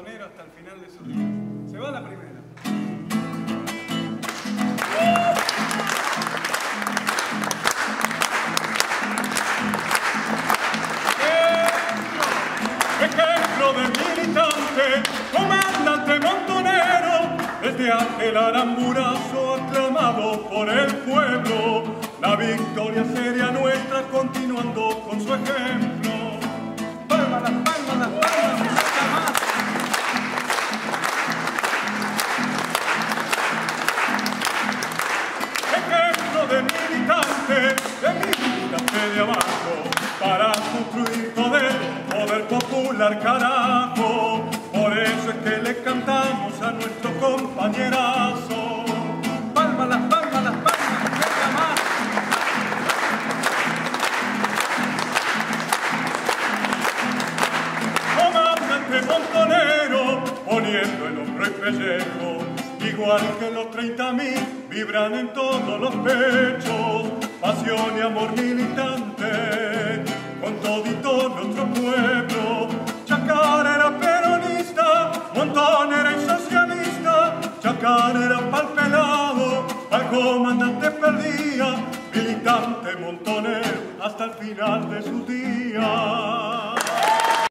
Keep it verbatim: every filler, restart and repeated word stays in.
montonero hasta el final de su vida. Se va la primera. Ejemplo de militante, comandante montonero, desde aquel aramburazo aclamado por el pueblo, la victoria sería nuestra continuando con su ejemplo. Palmas, las palmas, las palmas, las palmas. Ejemplo de militante, de militante de abajo, para construir poder, poder popular carajo. Por eso es que le cantamos a nuestro compañerazo. Palmas, las palmas, las palmas, venga más. Comandante montonero, poniendo el hombro en pellejo, igual que los treinta mil vibran en todos los pechos, pasión y amor militante, con todito nuestro pueblo. Chacarera peronista, montonera y socialista, chacarera pa'l pelado, al comandante perdía, militante montonero hasta el final de sus días.